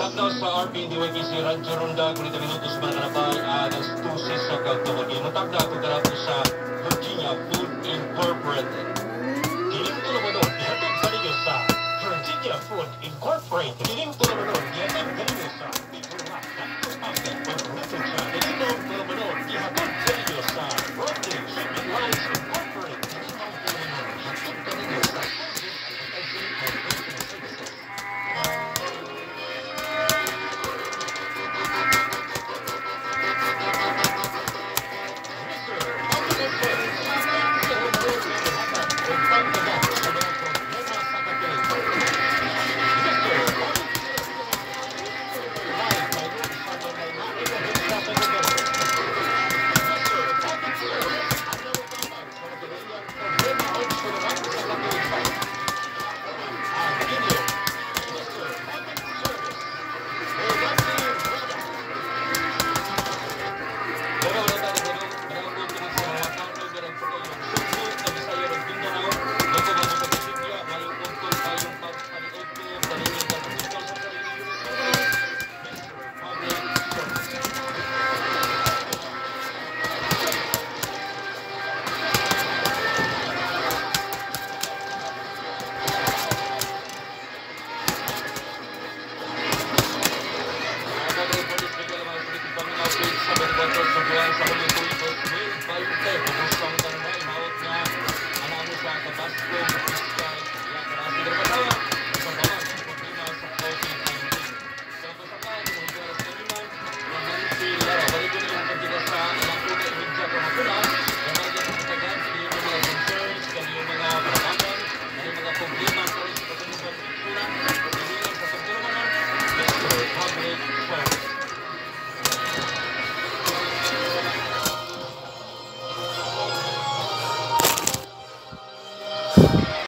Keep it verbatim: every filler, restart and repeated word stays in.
Pagdaw sa R P D Y K si Radyo Ronda, kung ito minutos ba nakalabay, alas tusis sa kagtawag. Matag na ako darapo sa Virginia Food Incorporated. Kiling ko naman doon, ihatid sa ninyo sa Virginia Food Incorporated. Kiling ko naman doon,